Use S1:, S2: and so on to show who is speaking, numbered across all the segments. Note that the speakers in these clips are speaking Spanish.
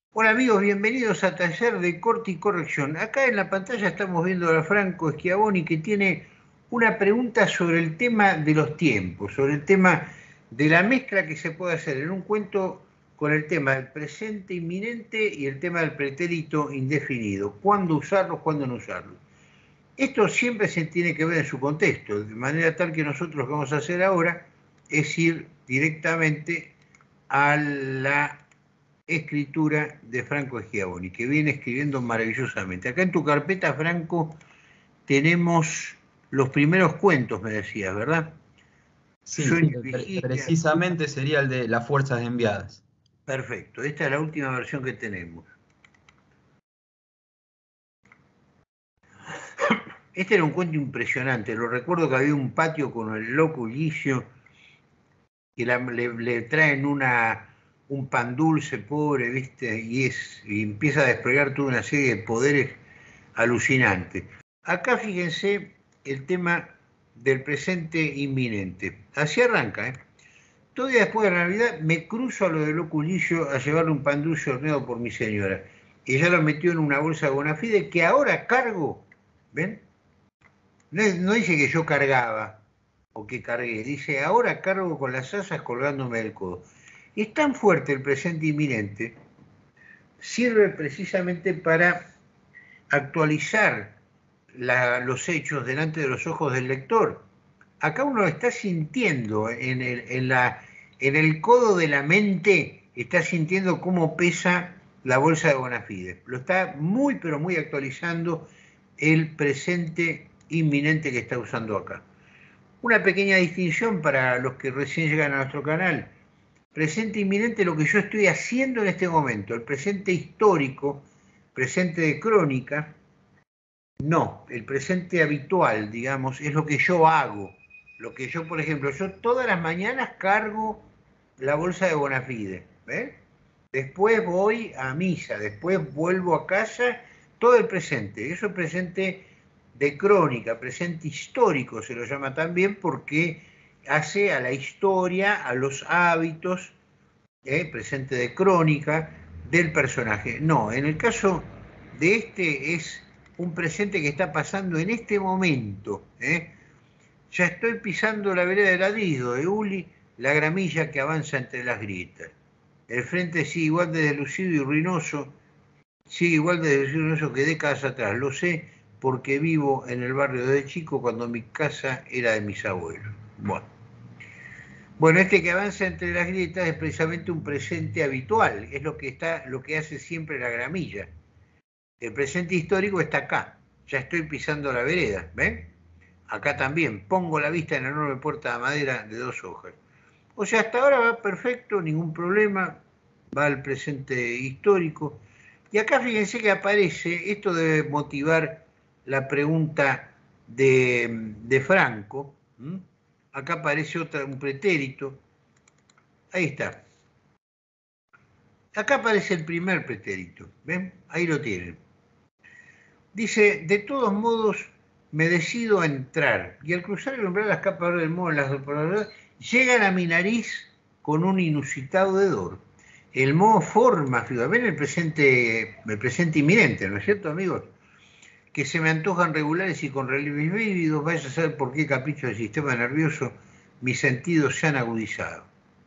S1: Hola amigos, bienvenidos a Taller de Corte y Corrección. Acá en la pantalla estamos viendo a Franco Schiavoni que tiene una pregunta sobre el tema de los tiempos, sobre el tema de la mezcla que se puede hacer en un cuento con el tema del presente inminente y el tema del pretérito indefinido. ¿Cuándo usarlos, cuándo no usarlos? Esto siempre se tiene que ver en su contexto, de manera tal que nosotros lo que vamos a hacer ahora es ir directamente a la escritura de Franco Schiavoni, que viene escribiendo maravillosamente. Acá en tu carpeta, Franco, tenemos los primeros cuentos, me decías, ¿verdad?
S2: Sí,
S1: Sueño y Vigilia.
S2: precisamente sería el de las fuerzas enviadas.
S1: Perfecto, esta es la última versión que tenemos. Este era un cuento impresionante, lo recuerdo que había un patio con el loco Ulicio, que le traen un pan dulce pobre, ¿viste? Y empieza a desplegar toda una serie de poderes alucinantes. Acá fíjense el tema del presente inminente. Así arranca, ¿eh? Todo día después de la Navidad me cruzo a lo de Loculillo a llevarle un pan dulce horneado por mi señora. Ella lo metió en una bolsa de Bonafide que ahora cargo, ¿ven? No dice que yo cargaba o que cargué, dice ahora cargo con las asas colgándome del codo. Es tan fuerte el presente inminente, sirve precisamente para actualizar los hechos delante de los ojos del lector. Acá uno está sintiendo en el codo de la mente, está sintiendo cómo pesa la bolsa de Bonafide. Lo está muy, pero muy actualizando el presente inminente que está usando acá. Una pequeña distinción para los que recién llegan a nuestro canal. Presente inminente, lo que yo estoy haciendo en este momento. El presente histórico, presente de crónica, no, el presente habitual, digamos, es lo que yo hago. Lo que yo, por ejemplo, yo todas las mañanas cargo la bolsa de Bonafide, ¿ves? Después voy a misa, después vuelvo a casa, todo el presente. Eso es presente de crónica, presente histórico se lo llama también porque hace a la historia, a los hábitos, presente de crónica del personaje. No, en el caso de este es un presente que está pasando en este momento. Ya estoy pisando la vereda de ladrido de Uli, la gramilla que avanza entre las grietas. El frente sigue igual de deslucido y ruinoso, sigue igual de deslucido y ruinoso que décadas atrás. Lo sé porque vivo en el barrio de chico cuando mi casa era de mis abuelos. Bueno, este que avanza entre las grietas es precisamente un presente habitual, es lo que hace siempre la gramilla. El presente histórico está acá, ya estoy pisando la vereda, ¿ven? Acá también, pongo la vista en la enorme puerta de madera de 2 hojas. O sea, hasta ahora va perfecto, ningún problema, va al presente histórico. Y acá fíjense que aparece, esto debe motivar la pregunta de Franco. Acá aparece un pretérito. Ahí está. Acá aparece el primer pretérito. ¿Ven? Ahí lo tienen. Dice, de todos modos, me decido a entrar. Y al cruzar el umbral, las capas del modo, llegan a mi nariz con un inusitado hedor. El moho forma, ven el presente inminente, ¿no es cierto, amigos? Que se me antojan regulares y con relieves vívidos, vaya a saber por qué capricho del sistema nervioso mis sentidos se han agudizado.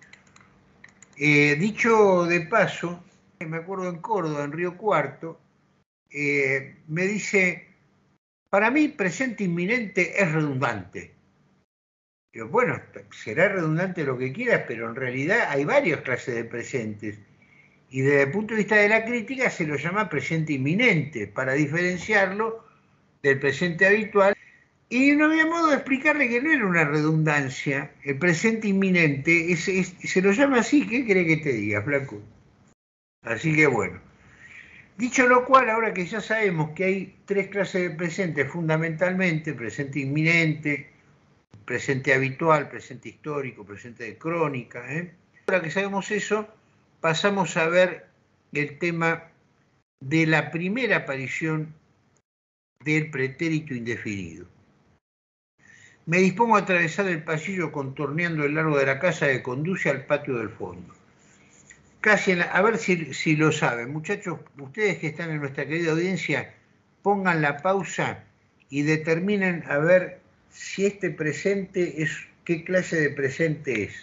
S1: Dicho de paso, me acuerdo en Córdoba, en Río Cuarto, me dice, para mí presente inminente es redundante. Digo, bueno, será redundante lo que quieras, pero en realidad hay varias clases de presentes. Y desde el punto de vista de la crítica se lo llama presente inminente, para diferenciarlo del presente habitual. Y no había modo de explicarle que no era una redundancia. El presente inminente se lo llama así. ¿Qué cree que te diga, flaco? Así que bueno. Dicho lo cual, ahora que ya sabemos que hay 3 clases de presente fundamentalmente, presente inminente, presente habitual, presente histórico, presente de crónica, ahora que sabemos eso, pasamos a ver el tema de la primera aparición del pretérito indefinido. Me dispongo a atravesar el pasillo contorneando el largo de la casa que conduce al patio del fondo. casi a ver si lo saben. Muchachos, ustedes que están en nuestra querida audiencia, pongan la pausa y determinen a ver si este presente es, qué clase de presente es.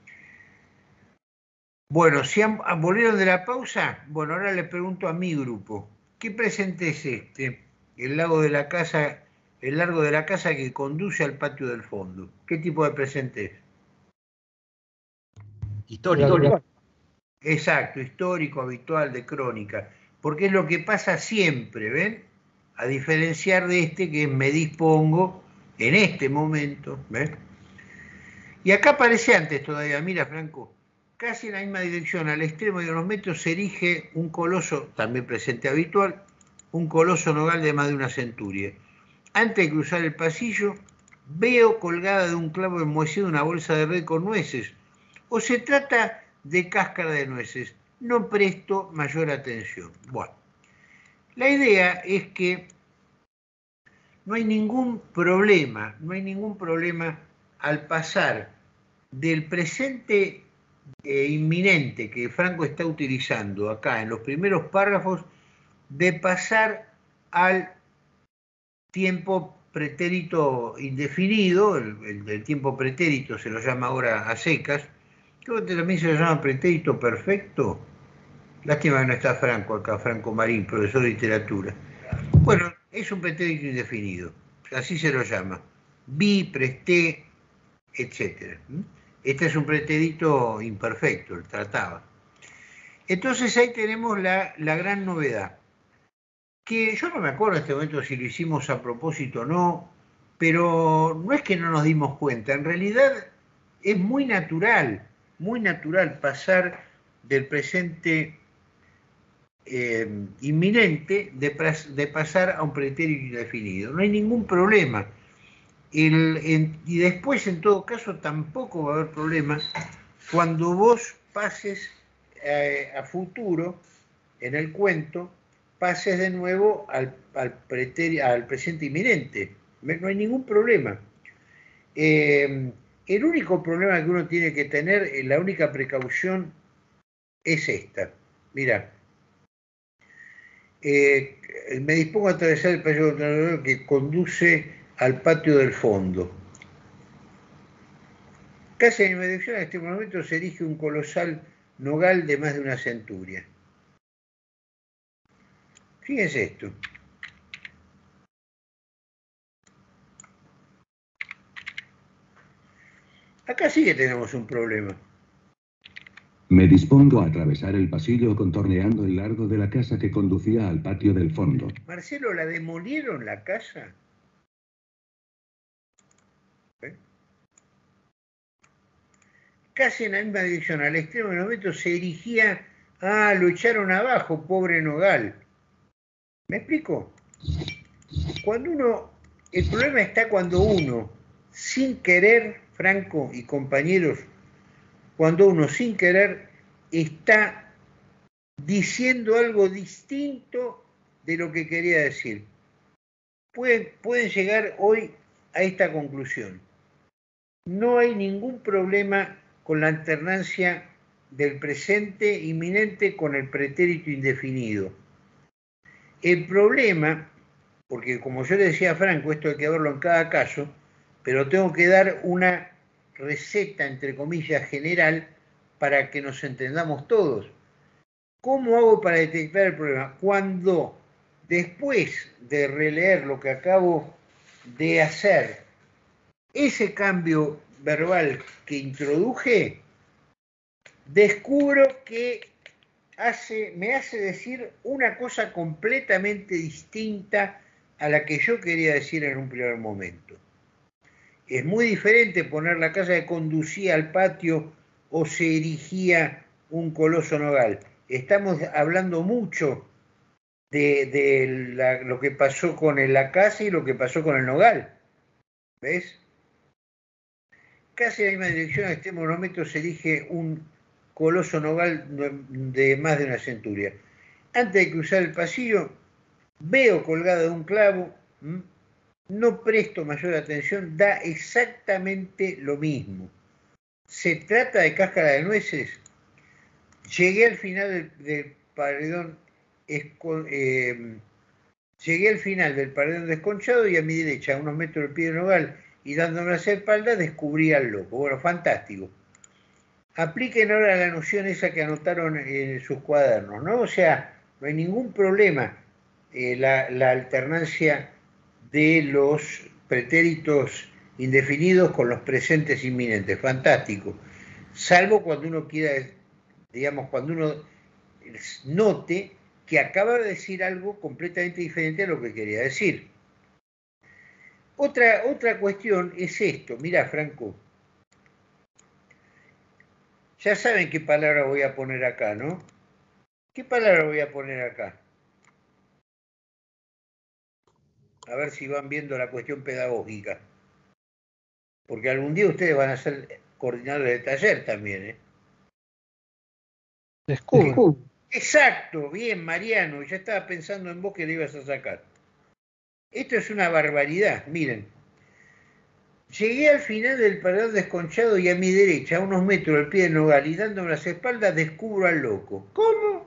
S1: Bueno, si volvieron de la pausa, bueno, ahora le pregunto a mi grupo, ¿qué presente es este? El largo de la casa que conduce al patio del fondo. ¿Qué tipo de presente es?
S2: Histórico.
S1: Exacto, histórico, habitual, de crónica, porque es lo que pasa siempre, ¿ven? A diferenciar de este que me dispongo en este momento, ¿ven? Y acá aparece antes todavía, mira Franco, casi en la misma dirección, al extremo de unos metros se erige un coloso, también presente habitual, un coloso nogal de más de una centuria. Antes de cruzar el pasillo, veo colgada de un clavo enmohecido una bolsa de red con nueces, o se trata de cáscara de nueces. No presto mayor atención. Bueno, la idea es que no hay ningún problema al pasar del presente inminente que Franco está utilizando acá en los primeros párrafos, de pasar al tiempo pretérito indefinido, el tiempo pretérito se lo llama ahora a secas, creo que también se lo llama pretérito perfecto. Lástima que no está Franco acá, Franco Marín, profesor de literatura. Bueno, es un pretérito indefinido, así se lo llama. Vi, presté, etc. Este es un pretérito imperfecto, el trataba. Entonces ahí tenemos la gran novedad, que yo no me acuerdo en este momento si lo hicimos a propósito o no, pero no es que no nos dimos cuenta, en realidad es muy natural pasar del presente inminente de pasar a un pretérito indefinido. No hay ningún problema. Y después, en todo caso, tampoco va a haber problema cuando vos pases a futuro, en el cuento, pases de nuevo al presente inminente. No hay ningún problema. El único problema que uno tiene que tener, la única precaución, es esta. Mirá. Me dispongo a atravesar el pasillo que conduce al patio del fondo. Casi en mi dirección, en este momento se erige un colosal nogal de más de una centuria. Fíjense esto. Acá sí que tenemos un problema.
S3: Me dispongo a atravesar el pasillo contorneando el largo de la casa que conducía al patio del fondo.
S1: Marcelo, ¿la demolieron la casa? ¿Eh? Casi en la misma dirección, al extremo de los metros se erigía... Ah, lo echaron abajo, pobre nogal. ¿Me explico? El problema está cuando uno, sin querer, Franco y compañeros, cuando uno sin querer está diciendo algo distinto de lo que quería decir. Pueden llegar hoy a esta conclusión. No hay ningún problema con la alternancia del presente inminente con el pretérito indefinido. El problema, porque como yo le decía a Franco, esto hay que verlo en cada caso, pero tengo que dar una receta, entre comillas, general para que nos entendamos todos. ¿Cómo hago para detectar el problema? Cuando después de releer lo que acabo de hacer, ese cambio verbal que introduje, descubro que me hace decir una cosa completamente distinta a la que yo quería decir en un primer momento. Es muy diferente poner la casa que conducía al patio o se erigía un coloso nogal. Estamos hablando mucho de lo que pasó con la casa y lo que pasó con el nogal. ¿Ves? Casi en la misma dirección, a este monumento se erige un coloso nogal de más de una centuria. Antes de cruzar el pasillo, veo colgada de un clavo, no presto mayor atención, da exactamente lo mismo. ¿Se trata de cáscara de nueces? Llegué al final del paredón, llegué al final del paredón desconchado y a mi derecha, a unos metros del pie de nogal y dándome las espaldas, descubrí al loco. Bueno, fantástico. Apliquen ahora la noción esa que anotaron en sus cuadernos, ¿no? O sea, no hay ningún problema la alternancia de los pretéritos indefinidos con los presentes inminentes. Fantástico. Salvo cuando uno quiera, digamos, cuando uno note que acaba de decir algo completamente diferente a lo que quería decir. Otra cuestión es esto. Mirá, Franco. Ya saben qué palabra voy a poner acá, ¿no? ¿Qué palabra voy a poner acá? A ver si van viendo la cuestión pedagógica. Porque algún día ustedes van a ser coordinadores de taller también, ¿eh?
S4: Descubre.
S1: Exacto, bien, Mariano. Ya estaba pensando en vos que le ibas a sacar. Esto es una barbaridad, miren. Llegué al final del paredón desconchado y a mi derecha, a unos metros del pie del nogal y dándome las espaldas, descubro al loco. ¿Cómo?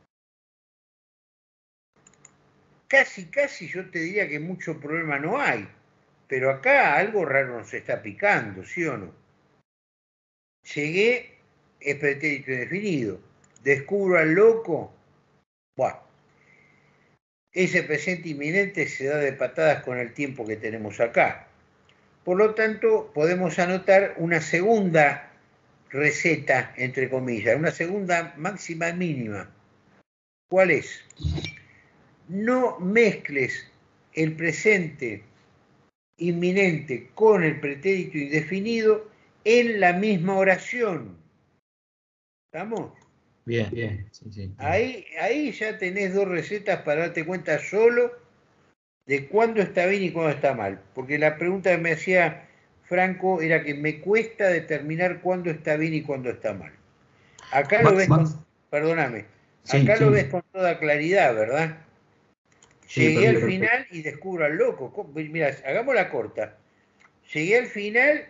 S1: Casi yo te diría que mucho problema no hay. Pero acá algo raro nos está picando, ¿sí o no? Llegué, es pretérito indefinido. Descubro al loco. Buah. Ese presente inminente se da de patadas con el tiempo que tenemos acá. Por lo tanto, podemos anotar una segunda receta, entre comillas, una segunda máxima mínima. ¿Cuál es? No mezcles el presente inminente con el pretérito indefinido en la misma oración. ¿Estamos?
S2: Bien, bien. Sí, sí.
S1: Ahí ya tenés dos recetas para darte cuenta solo de cuándo está bien y cuándo está mal. Porque la pregunta que me hacía Franco era que me cuesta determinar cuándo está bien y cuándo está mal. Acá lo ves perdóname, acá lo ves con toda claridad, ¿verdad? Llegué al final y descubro al loco. Mira, hagamos la corta. Llegué al final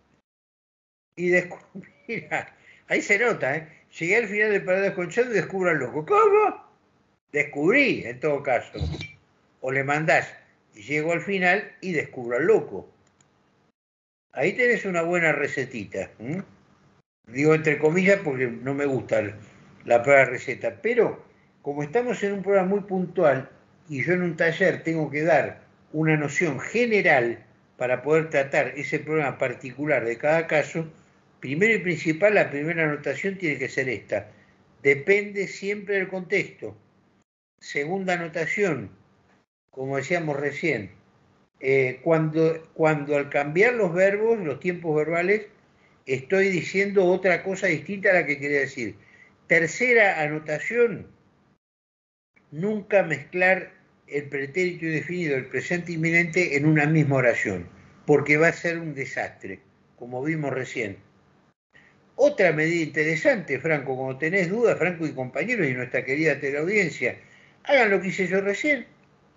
S1: y descubrí. Mira, ahí se nota, ¿eh? Llegué al final del paredón desconchado y descubro al loco. ¿Cómo? Descubrí, en todo caso. O le mandás, llego al final y descubro al loco. Ahí tenés una buena recetita. Digo entre comillas porque no me gusta la palabra receta. Pero como estamos en un programa muy puntual y yo en un taller tengo que dar una noción general para poder tratar ese problema particular de cada caso, primero y principal, la primera anotación tiene que ser esta. Depende siempre del contexto. Segunda anotación, como decíamos recién, cuando al cambiar los verbos, los tiempos verbales, estoy diciendo otra cosa distinta a la que quería decir. Tercera anotación, nunca mezclar el pretérito indefinido, el presente inminente en una misma oración, porque va a ser un desastre, como vimos recién. Otra medida interesante, Franco, cuando tenés dudas, Franco y compañeros y nuestra querida teleaudiencia, hagan lo que hice yo recién.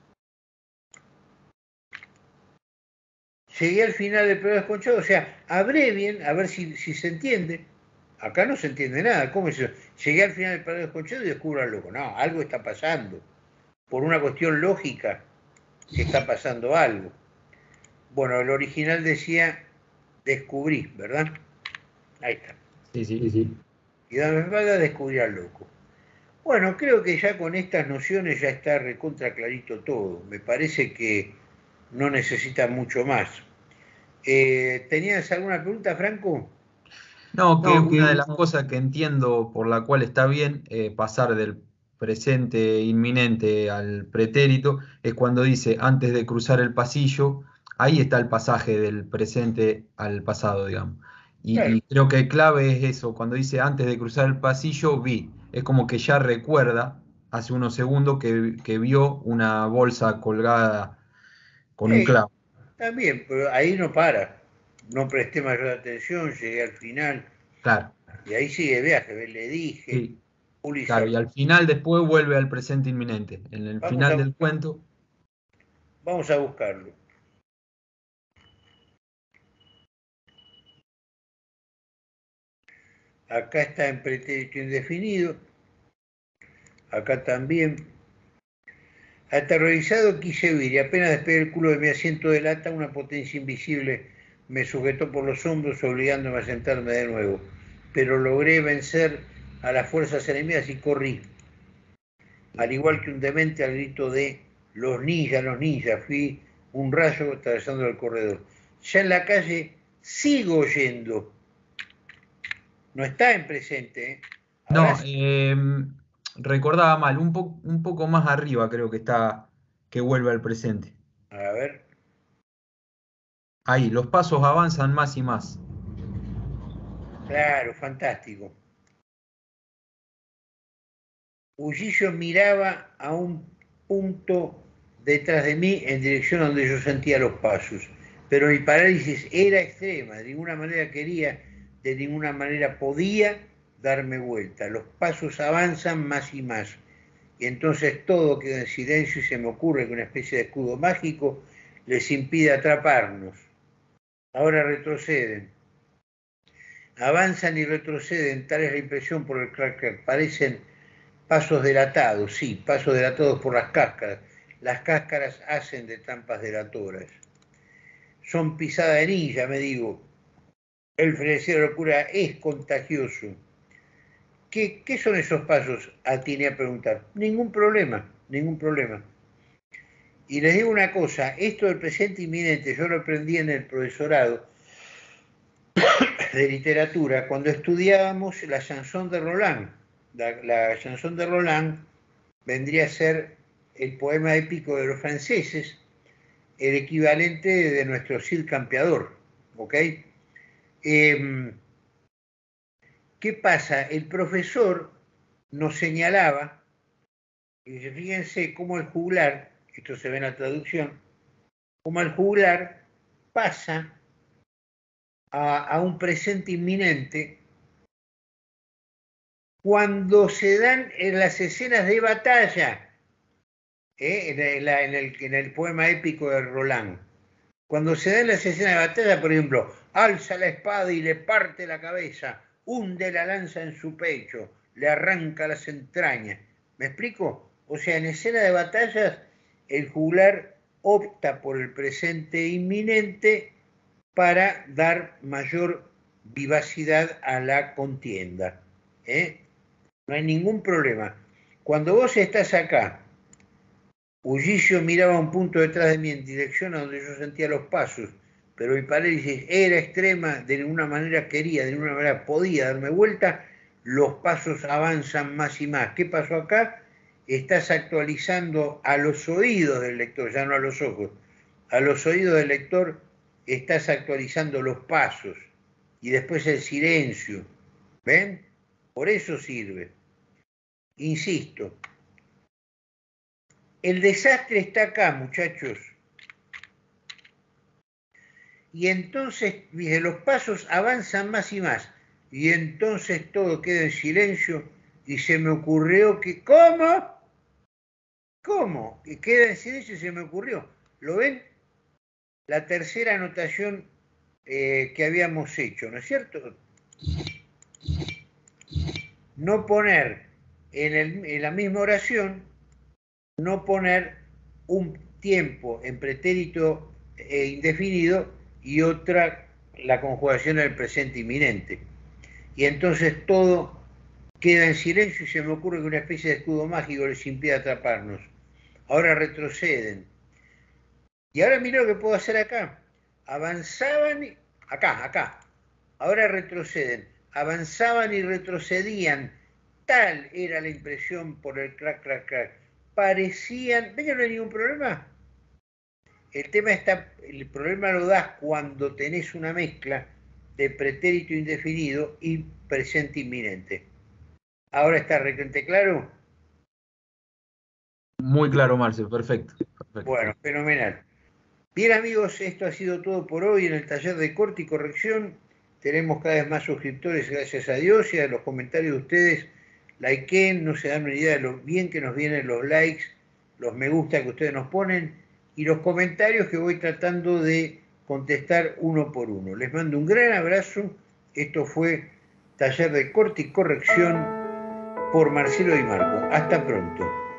S1: Llegué al final del programa desconchado, o sea, abrevien, a ver si se entiende. Acá no se entiende nada. ¿Cómo es eso? Llegué al final del programa desconchado y descubro al loco. No, algo está pasando. Por una cuestión lógica, que está pasando algo. Bueno, el original decía descubrí, ¿verdad? Ahí está.
S2: Sí.
S1: Y dame espalda, descubrí al loco. Bueno, creo que ya con estas nociones ya está recontra clarito todo. Me parece que no necesita mucho más. ¿Tenías alguna pregunta, Franco?
S2: No, que una de las cosas que entiendo por la cual está bien pasar del presente inminente al pretérito es cuando dice antes de cruzar el pasillo, ahí está el pasaje del presente al pasado, digamos.
S1: Claro.
S2: Y creo que clave es eso, cuando dice antes de cruzar el pasillo, vi. Es como que ya recuerda hace unos segundos que vio una bolsa colgada con un clavo.
S1: También, pero ahí no para. No presté mayor atención, llegué al final.
S2: Claro.
S1: Y ahí sigue viaje, le dije.
S2: Sí.
S1: Ulises,
S2: Claro, y al final después vuelve al presente inminente. En el final del cuento.
S1: Vamos a buscarlo. Acá está en pretérito indefinido. Acá también. Aterrorizado quise huir y apenas despegué el culo de mi asiento de lata, una potencia invisible me sujetó por los hombros obligándome a sentarme de nuevo. Pero logré vencer a las fuerzas enemigas y corrí. Al igual que un demente al grito de los ninjas, fui un rayo atravesando el corredor. Ya en la calle sigo oyendo. No está en presente, ¿eh? Ahora
S2: No, recordaba mal, un poco más arriba creo que está, que vuelve al presente.
S1: a ver.
S2: Ahí, los pasos avanzan más y más.
S1: Claro, fantástico. Ullillo miraba a un punto detrás de mí en dirección a donde yo sentía los pasos, pero mi parálisis era extrema, de ninguna manera quería, de ninguna manera podía darme vuelta. Los pasos avanzan más y más, y entonces todo queda en silencio y se me ocurre que una especie de escudo mágico les impide atraparnos. Ahora retroceden. Avanzan y retroceden, tal es la impresión por el crack, parecen pasos delatados, sí, pasos delatados por las cáscaras. Las cáscaras hacen de trampas delatoras. Son pisadas de ninja, me digo. El frenesí de locura es contagioso. ¿Qué son esos pasos? Atiné a preguntar. Ningún problema, ningún problema. Y les digo una cosa, esto del presente inminente, yo lo aprendí en el profesorado de literatura cuando estudiábamos la chanson de Roland. La chanson de Roland vendría a ser el poema épico de los franceses, el equivalente de nuestro Cid Campeador, ¿ok? ¿Qué pasa? El profesor nos señalaba, y fíjense cómo el juglar, esto se ve en la traducción, cómo el juglar pasa a un presente inminente cuando se dan en las escenas de batalla, en el poema épico de Roland. Cuando se dan las escenas de batalla, por ejemplo, alza la espada y le parte la cabeza, hunde la lanza en su pecho, le arranca las entrañas. ¿Me explico? O sea, en escena de batallas, el juglar opta por el presente inminente para dar mayor vivacidad a la contienda. No hay ningún problema. Cuando vos estás acá, Ullillo miraba un punto detrás de mí en dirección a donde yo sentía los pasos, pero mi parálisis era extrema, de ninguna manera quería, de ninguna manera podía darme vuelta, los pasos avanzan más y más. ¿Qué pasó acá? Estás actualizando a los oídos del lector, ya no a los ojos. A los oídos del lector estás actualizando los pasos y después el silencio. ¿Ven? Por eso sirve. Insisto, el desastre está acá, muchachos. Y entonces, los pasos avanzan más y más. Y entonces todo queda en silencio y se me ocurrió que... ¿Cómo? ¿Cómo? Que queda en silencio y se me ocurrió. ¿Lo ven? La tercera anotación que habíamos hecho, ¿no es cierto? No poner en la misma oración, no poner un tiempo en pretérito indefinido y otra la conjugación del presente inminente. Y entonces todo queda en silencio y se me ocurre que una especie de escudo mágico les impide atraparnos. Ahora retroceden. Y ahora mira lo que puedo hacer acá. Avanzaban, acá. Ahora retroceden. Avanzaban y retrocedían. Tal era la impresión por el crack. Parecían... ¿Ven que no hay ningún problema? El problema lo das cuando tenés una mezcla de pretérito indefinido y presente inminente. ¿Ahora está requete claro?
S2: Muy claro, Marcel, perfecto.
S1: Bueno, fenomenal. Bien amigos, esto ha sido todo por hoy en el taller de corte y corrección. Tenemos cada vez más suscriptores, gracias a Dios, y a los comentarios de ustedes. Likeen, no se dan una idea de lo bien que nos vienen los likes, los me gusta que ustedes nos ponen y los comentarios que voy tratando de contestar uno por uno. Les mando un gran abrazo. Esto fue taller de corte y corrección por Marcelo Di Marco. Hasta pronto.